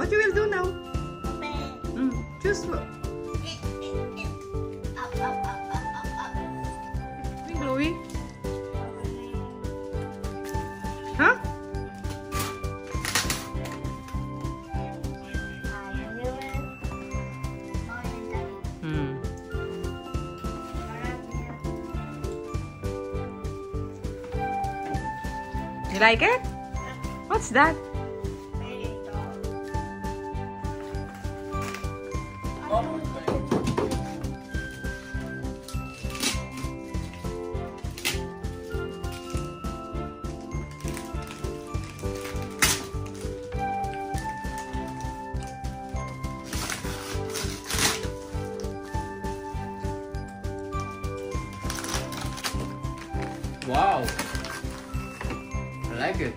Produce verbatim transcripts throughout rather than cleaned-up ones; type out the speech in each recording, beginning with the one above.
What you will do now? Mm, choose. Up, up, up, up, up, up. Chloe? Huh? Hmm. You like it? What's that? Wow, I like it.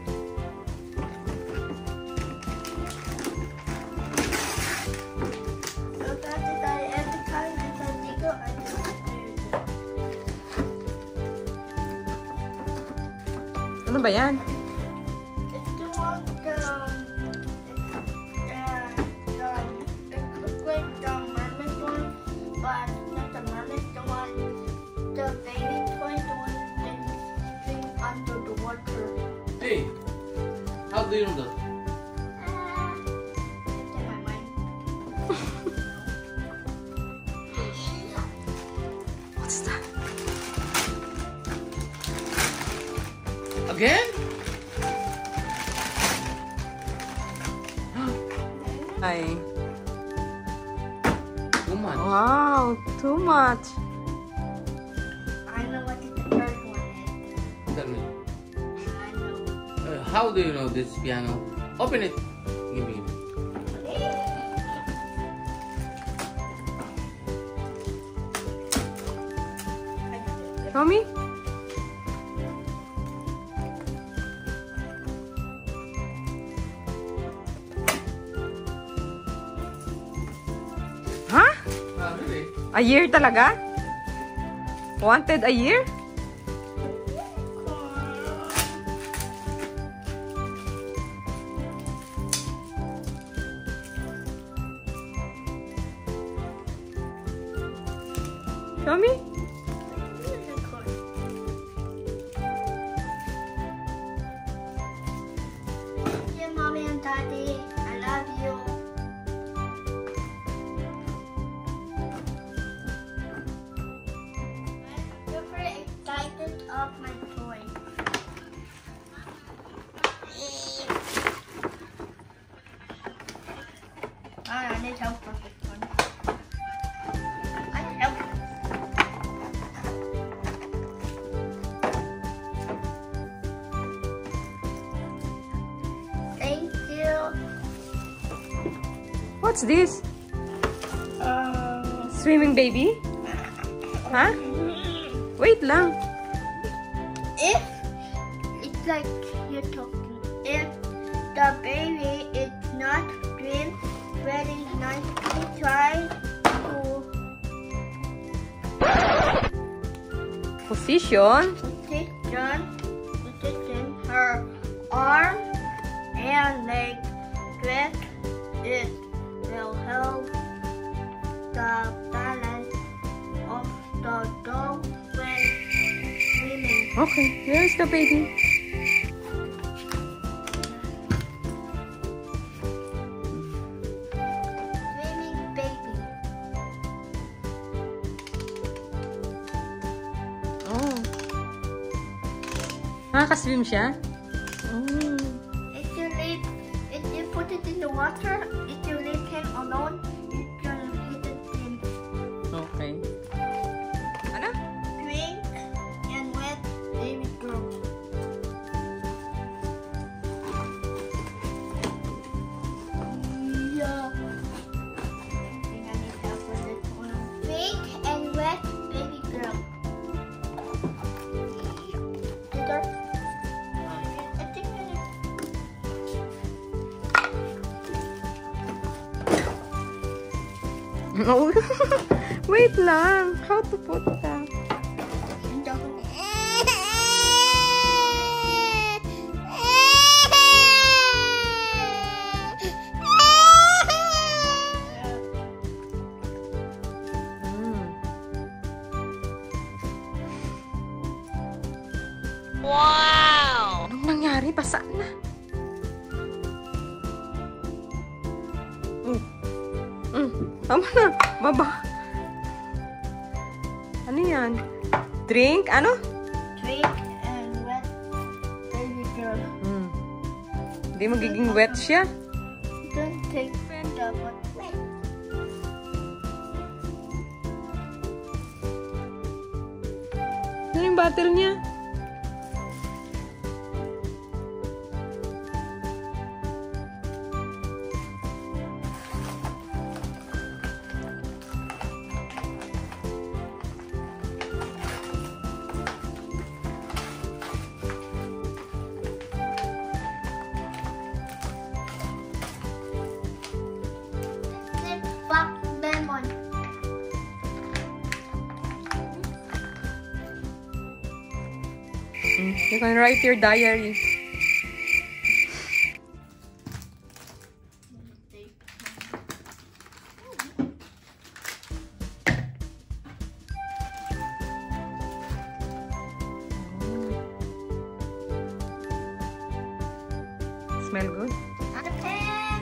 So that's it. I every time it's a Lego, I just do it. Ano ba yan? It's the one the uh, the the quick the mermaid one, but not the mermaid, the one the baby toy, the one that thing under the water. Hey, how do you know that? Uh, it's in my mind. What's that? Again? Ay. Too much. Wow, too much. I know what the third one is. Tell me. I know. Uh, how do you know this piano? Open it. Give me. Give me. Show me. Huh? Ah, really? A year talaga? Wanted a year? Show me. Dear Mommy and Daddy, I love you. I'm super excited of my toy. I need help for this one. I need help. Thank you. What's this? Um, Swimming baby? Huh? Wait lang. if it's like you're talking, if the baby is not doing very nicely, try to Position. position, position her arm and leg straight. It will help the balance of the dog when swimming. Okay, here's the baby. Swimming baby. Oh. Nakaka-swim siya? Oh. If you leave, if you put it in the water, if you leave him alone, it can hit him. Okay. Ano? Drink and wet baby girl. Yeah. I think I need help with this one. Drink and wet baby girl. Peter? I think I need. No. Wait lang. How to put that? Mm, tama na. Baba. Ano yan? Drink? Ano? Drink and wet baby girl. Mm. Hindi magiging wet siya. Don't take Fanta, but wet. Ano yung butter niya? Black lemon. Mm, you can write your diary. Smell good? Out of ten.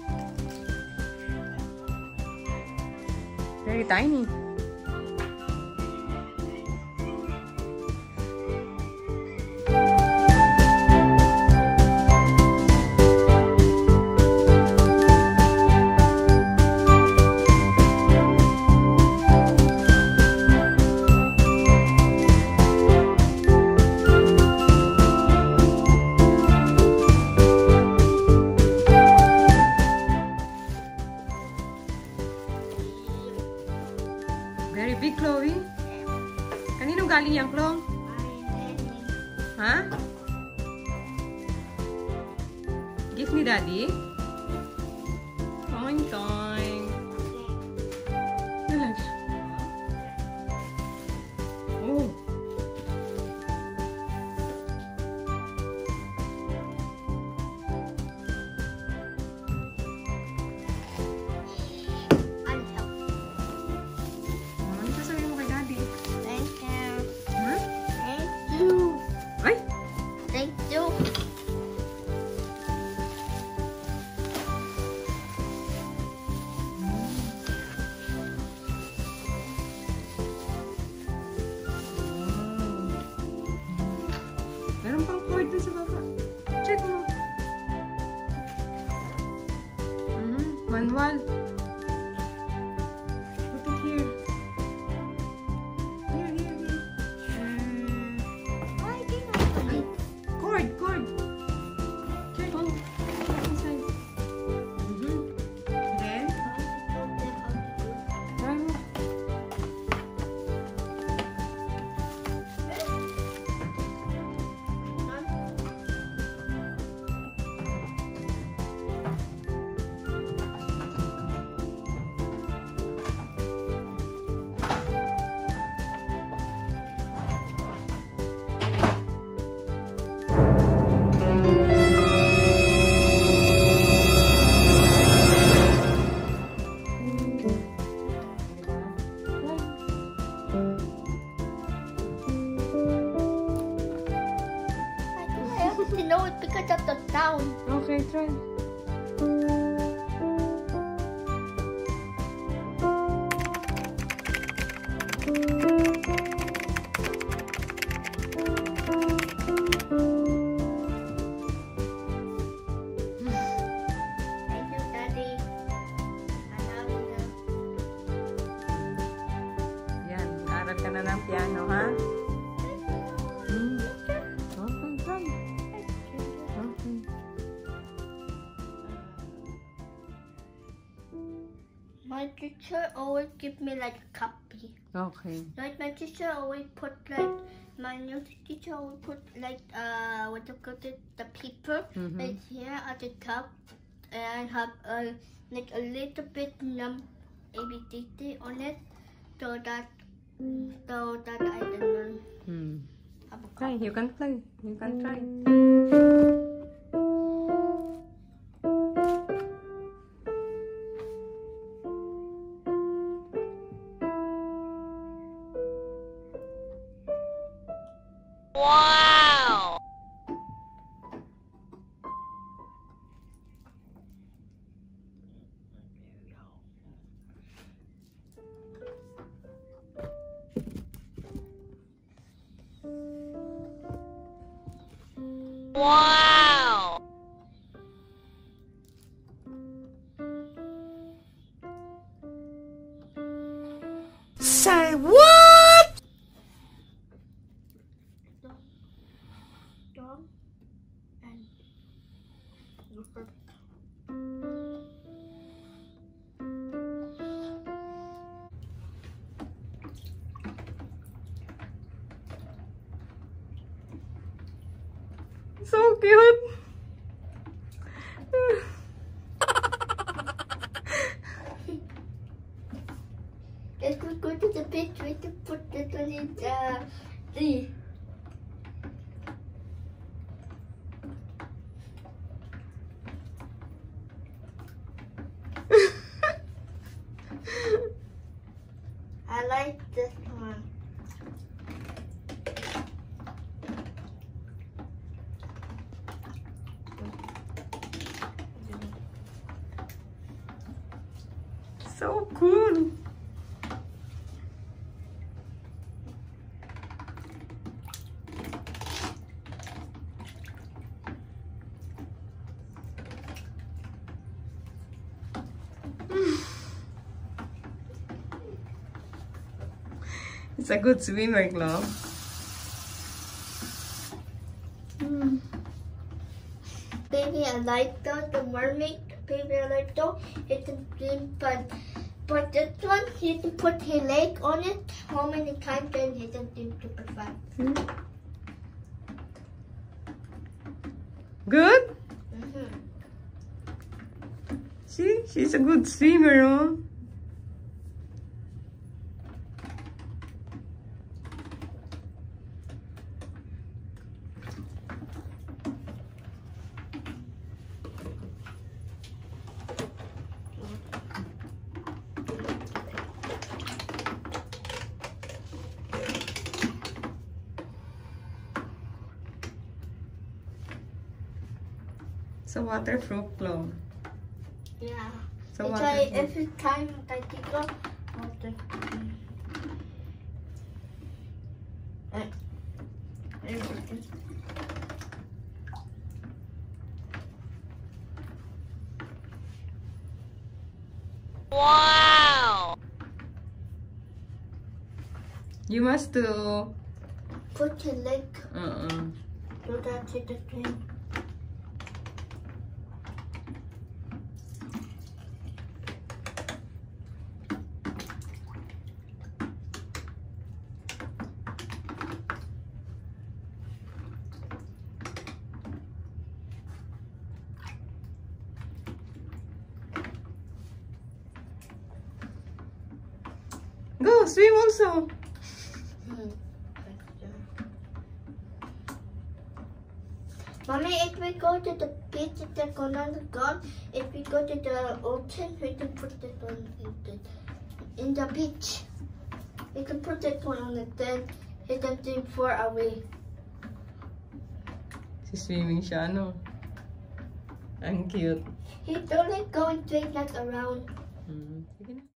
Very tiny. Very big, Chloe. Kanino galing yan, Chloe? Ha? Gift ni Daddy? Toing, toing. Relax. Oh. Ano sasabihin mo kay Daddy? Thank you. Ha? Thank you. Ay! Thank you. Meron pang cord dun sa baba. Check mo. Mhm. Manual. Put it here. Here, here, here. Uh, Why did I cord, cord. Check. Put inside. Mhm. Then, try mo. I have to know it because of the sound. Okay, try. Thank you, Daddy. I love you. Yan, mag-aral ka na ng piano, ha? Hmm. Okay, try. Okay. My teacher always give me like a copy. Okay. Like my teacher always put like my music teacher always put like uh what you call it, the paper Mhm. like here at the top, and have a like a little bit num A B C D on it, so that so that I can learn Hmm. have a Try, copy. you can play. You can try. Wow! Say what? Dog and Rupert. So cute. If we go to the beach, we can put this one in the sea. I like this one. So cool. It's a good swimmer, Chloe. Mm. Baby, I like those. The mermaid, baby, I like those. It's a dream fun. But this one, you can put his leg on it. How many times then he can do super fun. Mm. Good? Mm-hmm. See, she's a good swimmer, oh. So waterproof, Chloe. Yeah. So It's like waterproof. every time I take off, water. And everything. Wow! You must do. Put your leg Uh-uh. so that's it again. Go swim also. Hmm. Mommy, if we go to the beach, it's another gun. If we go to the ocean, we can put this one in the, in the beach. We can put this one on it, then it can be far away. Si swimming siya, no? Ang cute. He's only going straight like around. Hmm. Sige na.